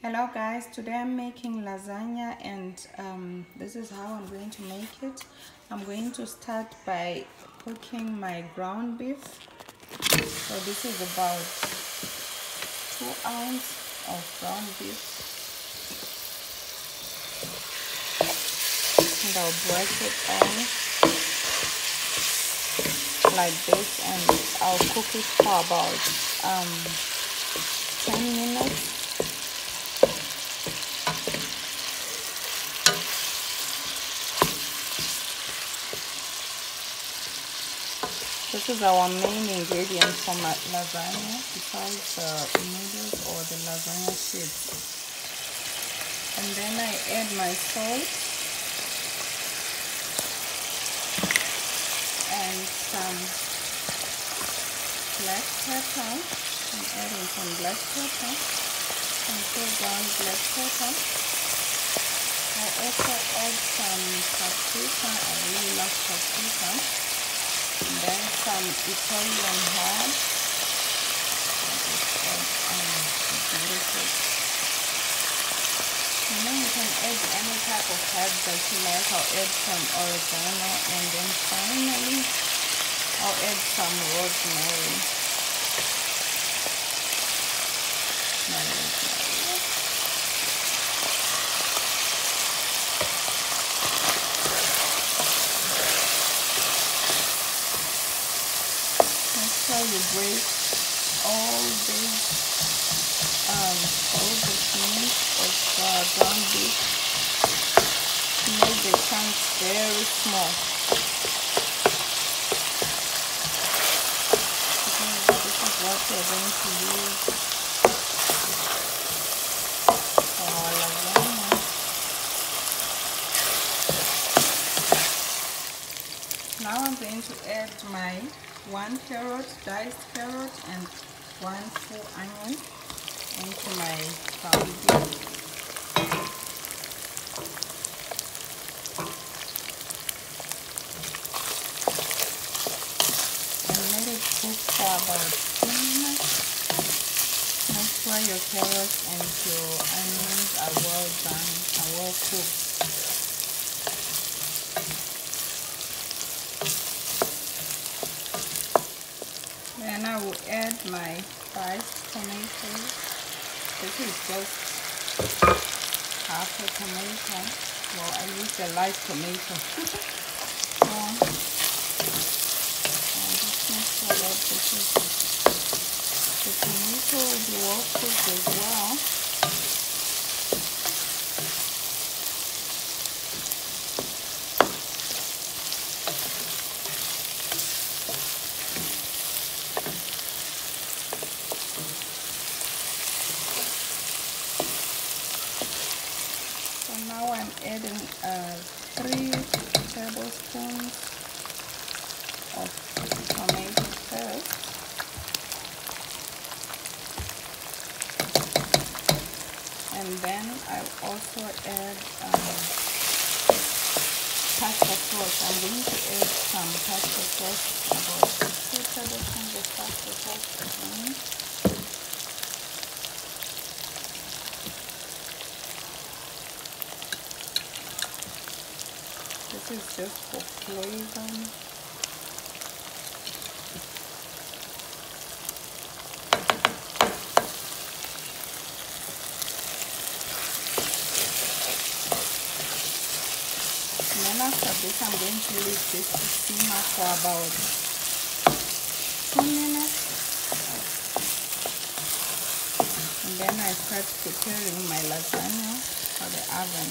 Hello guys, today I'm making lasagna and this is how I'm going to make it. I'm going to start by cooking my ground beef. So this is about 2 ounces of ground beef. And I'll break it all like this and I'll cook it for about 10 minutes. This is our main ingredient for my lasagna, besides the noodles or the lasagna sheets. And then I add my salt and some black pepper. I'm adding some black pepper, some full ground black pepper. I also add some paprika. I really love paprika. And then some Italian herbs. Beautiful. And then you can add any type of herbs that you like. I'll add some oregano, and then finally I'll add some rosemary. So you break all these fold of meat of ground beef, make the chunks very small. Because this is what we're going to use for our lasagna. Now I'm going to add my 1 carrot, diced carrot, and 1 full onion into my ground beef. And let it cook for about 2 minutes. Make sure your carrots and your onions are well done, are well cooked. Then I will add my diced tomatoes. This is just half a tomato. Well, I used a light tomato. And just make sure that the tomato will be well cooked as well. Now I'm adding 3 tablespoons of tomato paste. And then I also add pasta sauce. I'm going to add some pasta sauce, about 2 tablespoons of pasta sauce. This is just for flavor. And then after this, I'm going to leave this to simmer for about 2 minutes. And then I start preparing my lasagna for the oven.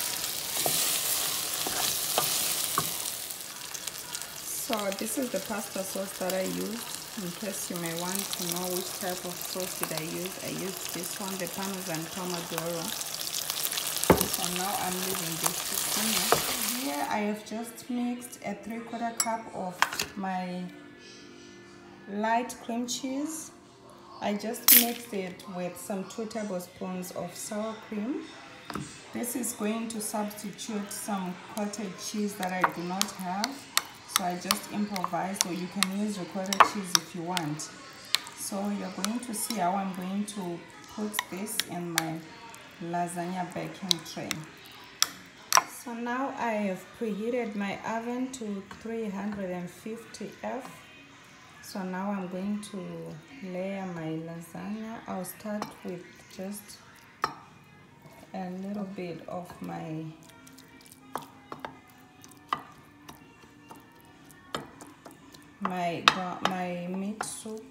So this is the pasta sauce that I use. In case you may want to know which type of sauce did I use this one, the Parmesan Pomodoro. So now I'm leaving this to simmer. Here I have just mixed a 3/4 cup of my light cream cheese. I just mixed it with some 2 tablespoons of sour cream. This is going to substitute some cottage cheese that I do not have. So I just improvised, or you can use ricotta cheese if you want. So you're going to see how I'm going to put this in my lasagna baking tray. So now I have preheated my oven to 350 F. So now I'm going to layer my lasagna. I'll start with just a little bit of my meat soup.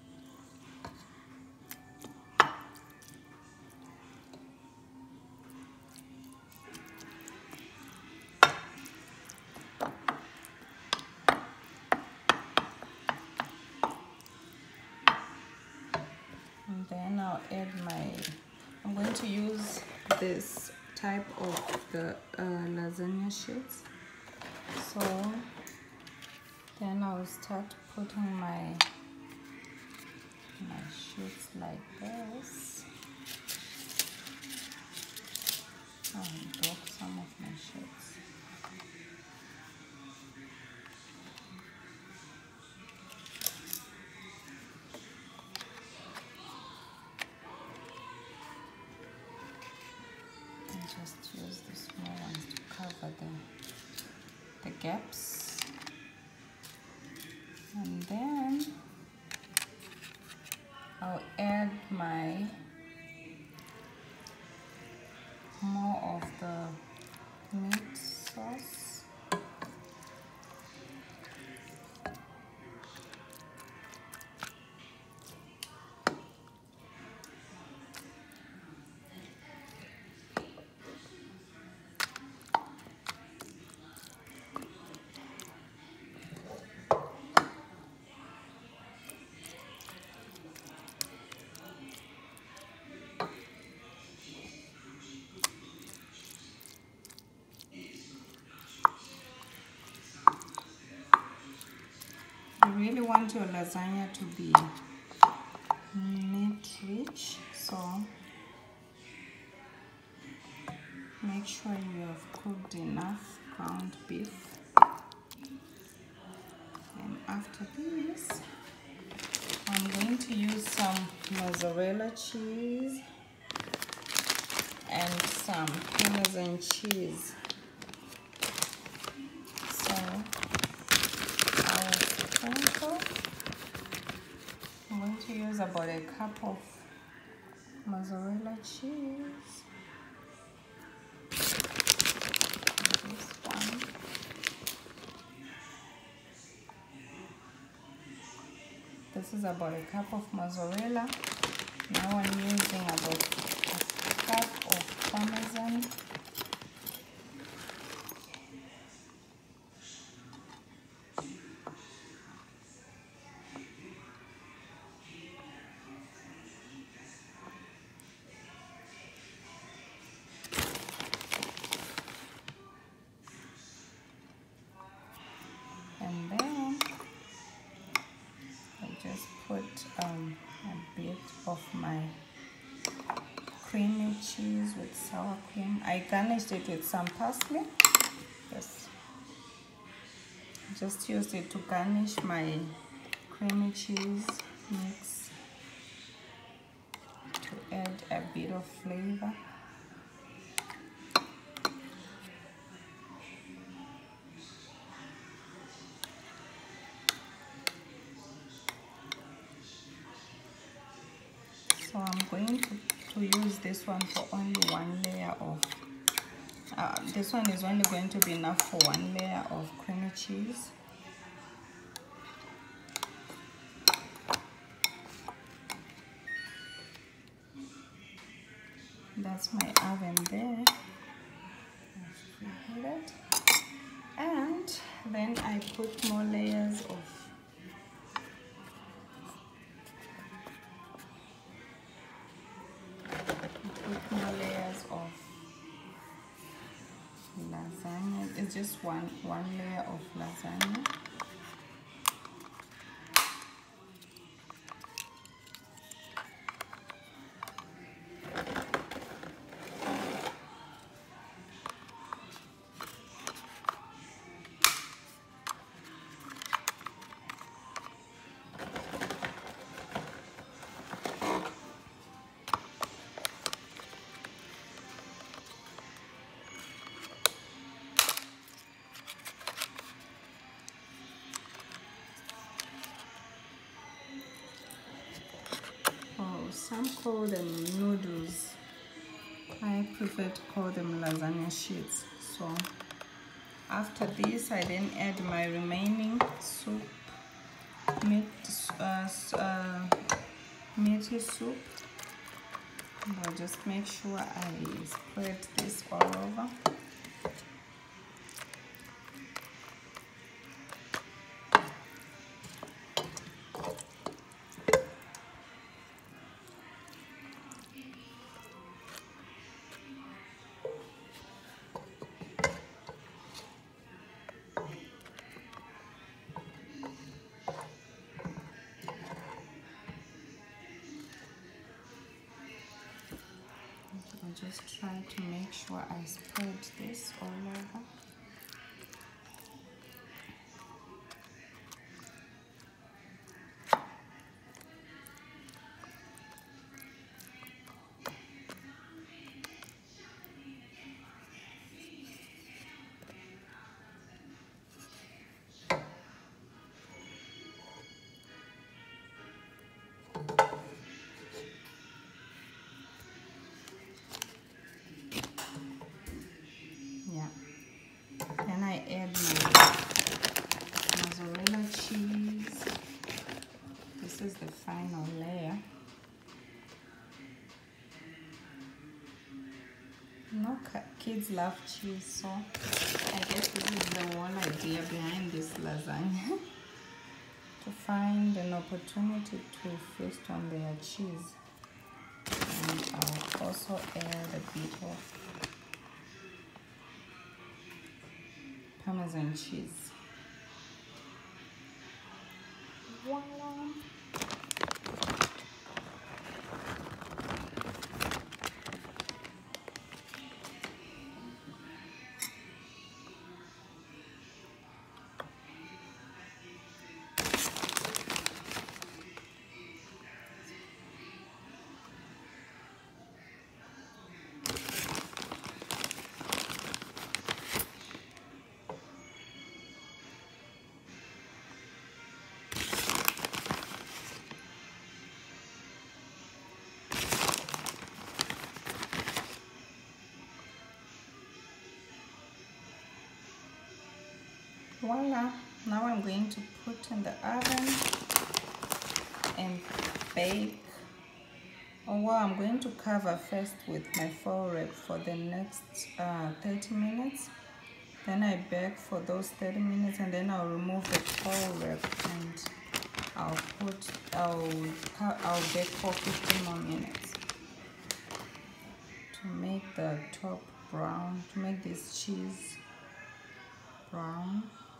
And then I'll add I'm going to use this type of the lasagna sheets. So then I'll start putting my sheets like this. I'll drop some of my sheets. And just use the small ones to cover the gaps. And then I'll add more of the meat sauce. You really want your lasagna to be meat rich, so make sure you have cooked enough ground beef. And after this, I'm going to use some mozzarella cheese and some Parmesan cheese. So I'll sprinkle. I'm going to use about a cup of mozzarella cheese. This one. This is about a cup of mozzarella. Now I'm using about a cup of Parmesan. And then I just put a bit of my creamy cheese with sour cream. I garnished it with some parsley. Yes. Just used it to garnish my creamy cheese mix to add a bit of flavor. So I'm going to use this one for only one layer of, this one is only going to be enough for one layer of creamy cheese. That's my oven there. And then I put more layers of lasagna. It's just one layer of lasagna. Some call them noodles. I prefer to call them lasagna sheets. So after this, I then add my remaining soup, meaty soup. And I'll just make sure I spread this all over. I'll just try to make sure I spread this all over. Then I add my mozzarella cheese. This is the final layer. No, kids love cheese, so I guess this is the whole idea behind this lasagna. To find an opportunity to feast on their cheese. And I'll also add a bit of Parmesan cheese. Voila! Voila! Now I'm going to put in the oven and bake. Oh well, I'm going to cover first with my foil wrap for the next 30 minutes. Then I bake for those 30 minutes and then I'll remove the foil wrap and I'll bake for 15 more minutes to make the top brown, to make this cheese brown.